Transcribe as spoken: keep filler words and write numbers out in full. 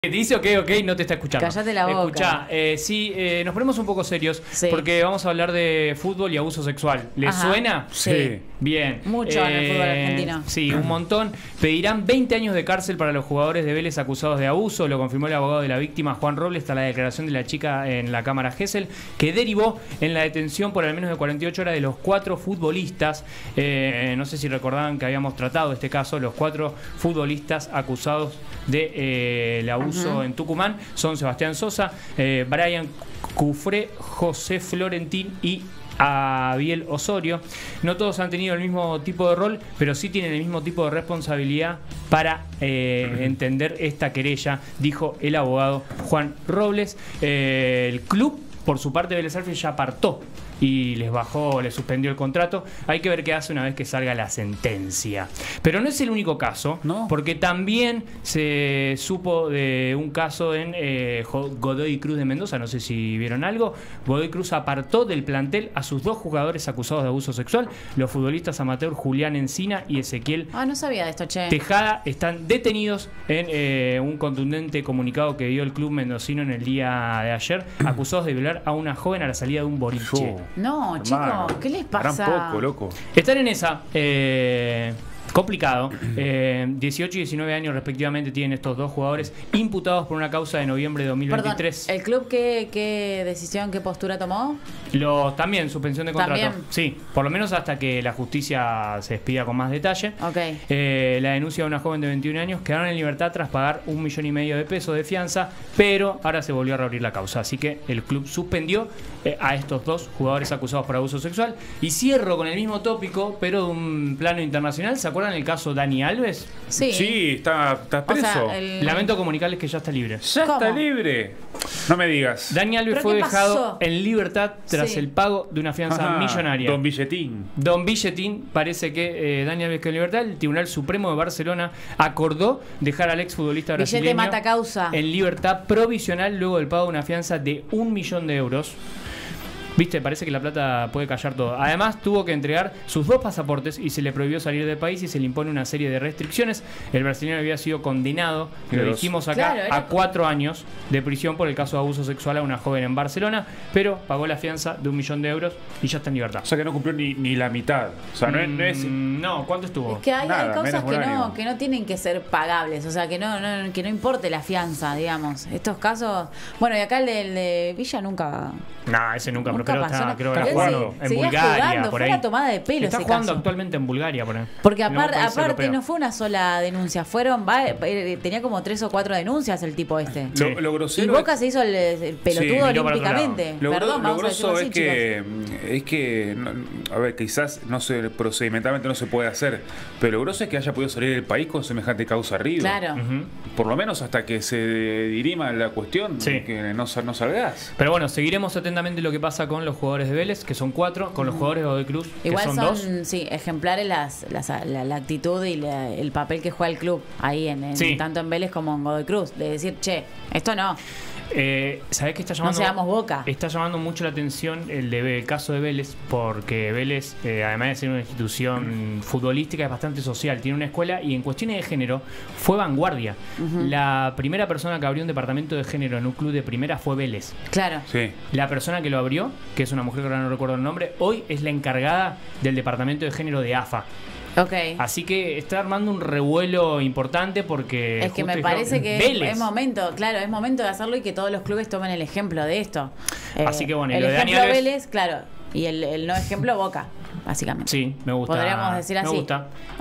Te dice ok, ok, no te está escuchando. Cállate la boca. Escuchá, eh, sí, eh, nos ponemos un poco serios Sí. porque vamos a hablar de fútbol y abuso sexual. ¿Les Ajá. suena? Sí. Bien. Mucho en el fútbol argentino. Sí, un montón. Pedirán veinte años de cárcel para los jugadores de Vélez acusados de abuso, lo confirmó el abogado de la víctima, Juan Robles, tras la declaración de la chica en la Cámara Gesell, que derivó en la detención por al menos de cuarenta y ocho horas de los cuatro futbolistas. Eh, no sé si recordaban que habíamos tratado este caso, los cuatro futbolistas acusados de eh, el abuso uh-huh. en Tucumán son Sebastián Sosa, eh, Brian Cufré, José Florentín y Abiel Osorio. No todos han tenido el mismo tipo de rol, pero sí tienen el mismo tipo de responsabilidad para eh, entender esta querella, dijo el abogado Juan Robles. Eh, el club, por su parte, Vélez Sarsfield ya apartó y les bajó, les suspendió el contrato. Hay que ver qué hace una vez que salga la sentencia. Pero no es el único caso, ¿no? Porque también se supo de un caso en eh, Godoy Cruz de Mendoza, no sé si vieron algo. Godoy Cruz apartó del plantel a sus dos jugadores acusados de abuso sexual. Los futbolistas amateur Julián Encina y Ezequiel Ah, no sabía de esto, che. Tejada están detenidos en eh, un contundente comunicado que dio el club mendocino en el día de ayer, acusados de violar a una joven a la salida de un boliche. Yo. No, Hermano, chicos, ¿qué les pasa? Gran poco, loco. Están en esa. Eh, complicado. Eh, dieciocho y diecinueve años respectivamente tienen estos dos jugadores imputados por una causa de noviembre de dos mil veintitrés. Perdón, ¿el club qué, qué decisión, qué postura tomó? Los, también, suspensión de contrato. ¿También? Sí, por lo menos hasta que la justicia se despida con más detalle. Ok. Eh, la denuncia de una joven de veintiún años quedaron en libertad tras pagar un millón y medio de pesos de fianza, pero ahora se volvió a reabrir la causa. Así que el club suspendió eh, a estos dos jugadores acusados por abuso sexual. Y cierro con el mismo tópico, pero de un plano internacional. ¿Se acuerdan el caso Dani Alves? Sí. Sí, está, está preso. O sea, el... Lamento comunicarles que ya está libre. Ya ¿Cómo? está libre. No me digas. Dani Alves ¿Pero fue qué dejado pasó? en libertad tras Sí. el pago de una fianza Ajá, millonaria. Don Billetín. Don Billetín, parece que eh, Dani Alves quedó en libertad. El Tribunal Supremo de Barcelona acordó dejar al exfutbolista Billete brasileño mata causa. en libertad provisional luego del pago de una fianza de un millón de euros. Viste, parece que la plata puede callar todo. Además, tuvo que entregar sus dos pasaportes y se le prohibió salir del país y se le impone una serie de restricciones. El brasileño había sido condenado, lo Dios. dijimos acá, Claro, era- a cuatro años de prisión por el caso de abuso sexual a una joven en Barcelona, pero pagó la fianza de un millón de euros y ya está en libertad. O sea que no cumplió ni, ni la mitad. O sea, no es... No es Mm, no, ¿cuánto estuvo? Es que hay, Nada, hay cosas menos que un no, año. que no tienen que ser pagables, o sea, que no, no, que no importe la fianza, digamos. Estos casos... Bueno, y acá el de, el de Villa nunca... No, ese nunca, Nunca pero pasó está, nada. creo Está que Él jugando se- en seguía Bulgaria, jugando, por fue ahí. una tomada de pelo Está ese jugando caso. actualmente en Bulgaria, por ahí. Porque En algún aparte, país aparte europeo. no fue una sola denuncia, fueron va- eh, tenía como tres o cuatro denuncias el tipo este. Sí. Lo, lo Y grosero Boca se hizo el, el pelotudo miró para otro olímpicamente. Lo, Perdón, lo vamos a decirlo grosso así, es chicos. que, es que, no, a ver, quizás no se, procedimentalmente no se puede hacer, pero lo grosso es que haya podido salir del país con semejante causa arriba. Claro. Ujú. Por lo menos hasta que se dirima la cuestión, Sí. que no, sal- no salgas. Pero bueno, seguiremos atentamente lo que pasa con los jugadores de Vélez, que son cuatro, con los jugadores de Godoy Cruz, que Igual son, son, dos. sí, ejemplares las, las- la, la actitud y la- el papel que juega el club ahí, en, en- Sí. tanto en Vélez como en Godoy Cruz. De decir, che, esto no, Eh, ¿Sabés qué está no llamando? seamos Boca. Está llamando mucho la atención el, de, el caso de Vélez, porque Vélez, eh, además de ser una institución futbolística, es bastante social. Tiene una escuela y en cuestiones de género fue vanguardia. La primera persona que abrió un departamento de género en un club de primera fue Vélez. Claro. Sí. La persona que lo abrió, que es una mujer que ahora no recuerdo el nombre, hoy es la encargada del departamento de género de A F A. Ok. Así que está armando un revuelo importante porque... Es que justo me dijeron, parece que es, Vélez. es momento, claro, es momento de hacerlo y que todos los clubes tomen el ejemplo de esto. Eh, Así que bueno, y el lo de Dani ejemplo Alves- Vélez, claro, y el, el no ejemplo Boca, básicamente. Sí, me gusta. Podríamos decir Me así. gusta.